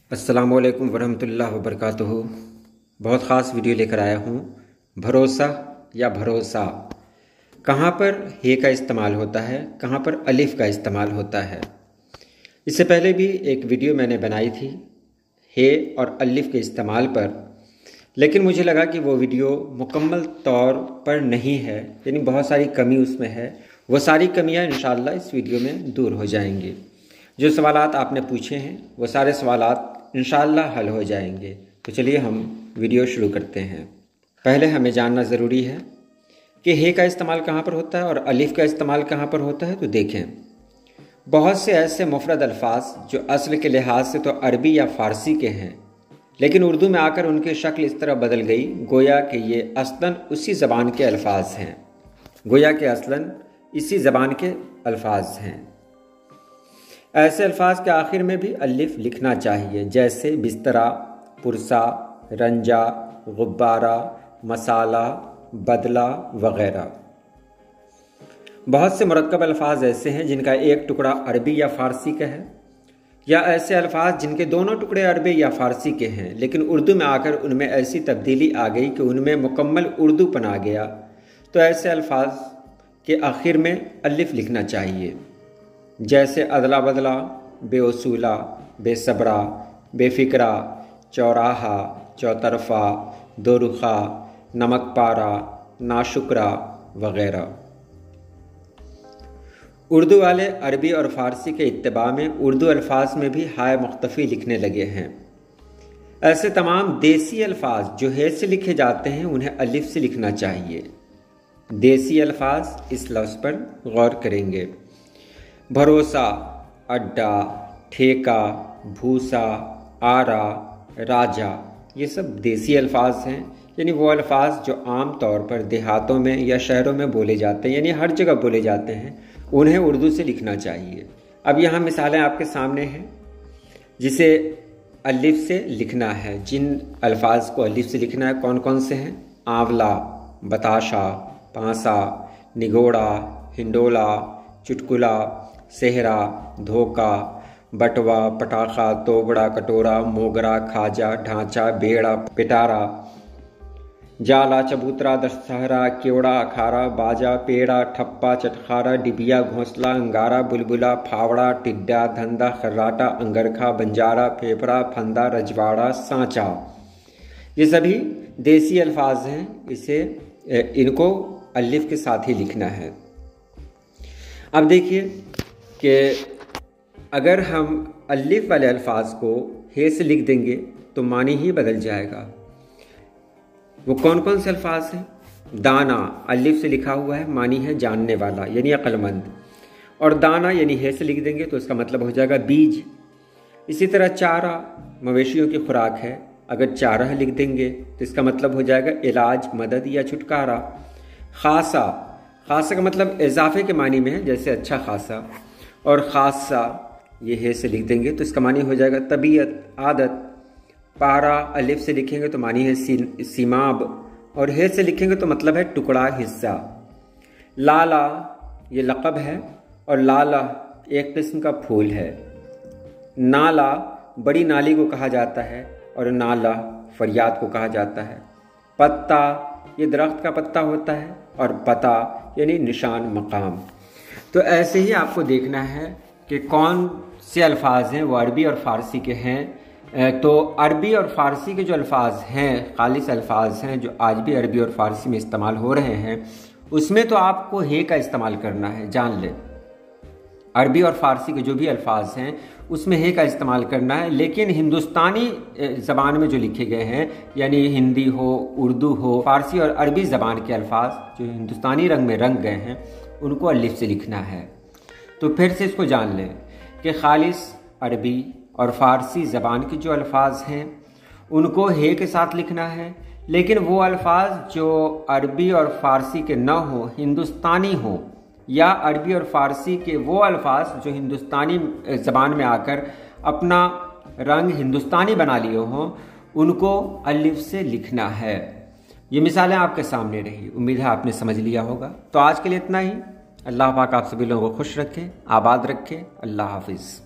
अस्सलामुअलैकुम वरहमतुल्लाहि वबरकातुहू। बहुत ख़ास वीडियो लेकर आया हूँ। भरोसा या भरोसा, कहाँ पर हे का इस्तेमाल होता है, कहाँ पर अलिफ़ का इस्तेमाल होता है। इससे पहले भी एक वीडियो मैंने बनाई थी हे और अलिफ़ के इस्तेमाल पर, लेकिन मुझे लगा कि वो वीडियो मुकम्मल तौर पर नहीं है, यानी बहुत सारी कमी उसमें है। वो सारी कमियाँ इंशाअल्लाह इस वीडियो में दूर हो जाएंगी। जो सवालात आपने पूछे हैं वो सारे सवालात इंशाअल्लाह हल हो जाएंगे। तो चलिए हम वीडियो शुरू करते हैं। पहले हमें जानना ज़रूरी है कि हे का इस्तेमाल कहाँ पर होता है और अलिफ़ का इस्तेमाल कहाँ पर होता है। तो देखें, बहुत से ऐसे मुफरद अल्फाज जो असल के लिहाज से तो अरबी या फ़ारसी के हैं, लेकिन उर्दू में आकर उनकी शक्ल इस तरह बदल गई गोया कि ये असलन उसी ज़बान के अल्फाज हैं, गोया कि असलन इसी ज़बान के अल्फाज हैं। ऐसे अल्फाज के आखिर में भी अलिफ लिखना चाहिए, जैसे बिस्तरा, पुरसा, रंजा, गुब्बारा, मसाला, बदला वगैरह। बहुत से मुरक्कब अल्फाज ऐसे हैं जिनका एक टुकड़ा अरबी या फ़ारसी का है, या ऐसे अल्फाज जिनके दोनों टुकड़े अरबी या फ़ारसी के हैं, लेकिन उर्दू में आकर उनमें ऐसी तब्दीली आ गई कि उनमें मुकम्मल उर्दूपन आ गया। तो ऐसे अल्फाज के आखिर में अलिफ लिखना चाहिए, जैसे अदला बदला, बेउसूला, बेसब्रा, बेफिक्रा, चौराहा, चौतरफा, दोरुखा, नमक पारा, नाशुक्रा वगैरह। उर्दू वाले अरबी और फ़ारसी के इत्तिबा में उर्दू अल्फाज में भी हाय मुख्तफ़ी लिखने लगे हैं। ऐसे तमाम देसी अल्फाज जो हे से लिखे जाते हैं उन्हें अलिफ से लिखना चाहिए। देसी अल्फाज, इस लफ्ज़ पर गौर करेंगे। भरोसा, अड्डा, ठेका, भूसा, आरा, राजा, ये सब देसी अल्फाज हैं, यानी वो अल्फाज जो आम तौर पर देहातों में या शहरों में बोले जाते हैं, यानी हर जगह बोले जाते हैं, उन्हें उर्दू से लिखना चाहिए। अब यहाँ मिसालें आपके सामने हैं जिसे अलिफ से लिखना है। जिन अल्फाज को अलिफ से लिखना है कौन कौन से हैं? आंवला, बताशा, पांसा, निगोड़ा, हिंडोला, चुटकुला, सेहरा, धोखा, बटवा, पटाखा, तोबड़ा, कटोरा, मोगरा, खाजा, ढांचा, बेड़ा, पिटारा, जाला, चबूतरा, दशहरा, केवड़ा, अखाड़ा, बाजा, पेड़ा, ठप्पा, चटखारा, डिबिया, घोंसला, अंगारा, बुलबुला, फावड़ा, टिड्डा, धंधा, खर्राटा, अंगरखा, बंजारा, फेफड़ा, फंदा, रजवाड़ा, सांचा। ये सभी देसी अल्फाज हैं, इनको अलिफ के साथ ही लिखना है। अब देखिए कि अगर हम अलिफ वाले अल्फाज को हे से लिख देंगे तो मानी ही बदल जाएगा। वो कौन कौन से अल्फाज हैं? दाना अलिफ से लिखा हुआ है, मानी है जानने वाला यानी अक्लमंद, और दाना यानी हे से लिख देंगे तो इसका मतलब हो जाएगा बीज। इसी तरह चारा मवेशियों की खुराक है, अगर चारा लिख देंगे तो इसका मतलब हो जाएगा इलाज, मदद या छुटकारा। खासा, खासा का मतलब इजाफे के मानी में है, जैसे अच्छा खासा, और खासा ये हे से लिख देंगे तो इसका मानी हो जाएगा तबीयत, आदत। पारा अलिफ से लिखेंगे तो मानी है सीमाब, और हे से लिखेंगे तो मतलब है टुकड़ा, हिस्सा। लाला ये लक़ब है, और लाला एक किस्म का फूल है। नाला बड़ी नाली को कहा जाता है, और नाला फरियाद को कहा जाता है। पत्ता ये दरख्त का पत्ता होता है, और पता यानी निशान, मकाम। तो ऐसे ही आपको देखना है कि कौन से अल्फाज हैं वो अरबी और फ़ारसी के हैं। तो अरबी और फ़ारसी के जो अल्फाज हैं, खालिस अल्फाज हैं जो आज भी अरबी और फ़ारसी में इस्तेमाल हो रहे हैं, उसमें तो आपको हे का इस्तेमाल करना है, जान लें। अरबी और फ़ारसी के जो भी अल्फाज हैं उसमें हे का इस्तेमाल करना है, लेकिन हिंदुस्तानी ज़बान में जो लिखे गए हैं, यानी हिंदी हो, उर्दू हो, फ़ारसी और अरबी ज़बान के अल्फाज जो हिंदुस्तानी रंग में रंग गए हैं उनको अलिफ से लिखना है। तो फिर से इसको जान लें कि खालिस अरबी और फ़ारसी ज़बान के जो अल्फाज हैं उनको हे के साथ लिखना है, लेकिन वो अल्फाज जो अरबी और फ़ारसी के न हो, हिंदुस्तानी हो, या अरबी और फ़ारसी के वो अल्फाज जो हिंदुस्तानी ज़बान में आकर अपना रंग हिंदुस्तानी बना लिए हों, उनको अलिफ से लिखना है। ये मिसालें आपके सामने रही, उम्मीद है आपने समझ लिया होगा। तो आज के लिए इतना ही। अल्लाह पाक आप सभी लोगों को खुश रखे, आबाद रखे। अल्लाह हाफिज़।